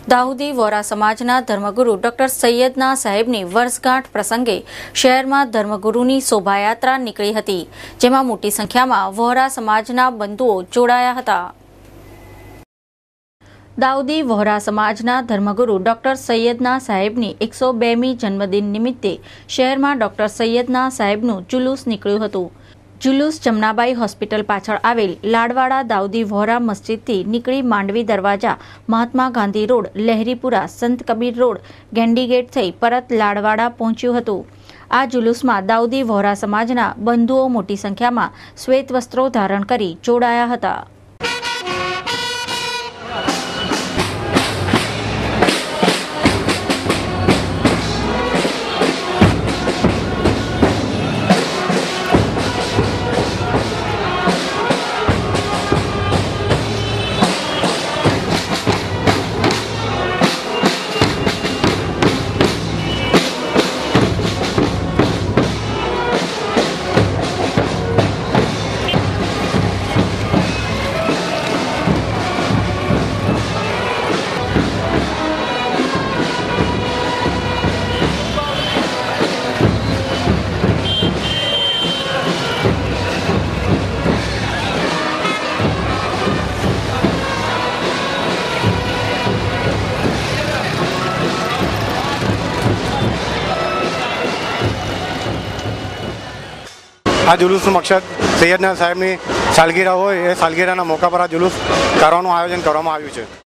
દાઉદી વોરા સમાજના ધર્મગુરુ ડોક્ટર સૈયદના સાહેબની વર્ષગાંઠ પ્રસંગે શહેરમાં ધર્મગુરુની શોભાયાત્રા નીકળી હતી, જેમાં મોટી સંખ્યામાં વોરા સમાજના બંધુઓ જોડાયા હતા. દાઉદી વોરા સમાજના ધર્મગુરુ ડોક્ટર સૈયદના સાહેબની 102મી જન્મદિન નિમિત્તે શહેરમાં ડોક્ટર સૈયદના સાહેબનું જુલુસ નીકળ્યું હતું. જુલુસ જમનાબાઈ હોસ્પિટલ પાછળ આવેલ લાડવાડા દાઉદી વોરા મસ્જિદથી નીકળી માંડવી દરવાજા, મહાત્મા ગાંધી રોડ, લહેરીપુરા, સંત કબીર રોડ, ગેંડીગેટ થઈ પરત લાડવાડા પહોંચ્યું હતું. આ જુલુસમાં દાઉદી વોરા સમાજના બંધુઓ મોટી સંખ્યામાં શ્વેત વસ્ત્રો ધારણ કરી જોડાયા હતા. આ જુલુસનો મકસદ સૈયદના સાહેબની સાલગીરા હોય, એ સાલગીરાના મોકા પર આ જુલુસ કરવાનું આયોજન કરવામાં આવ્યું છે.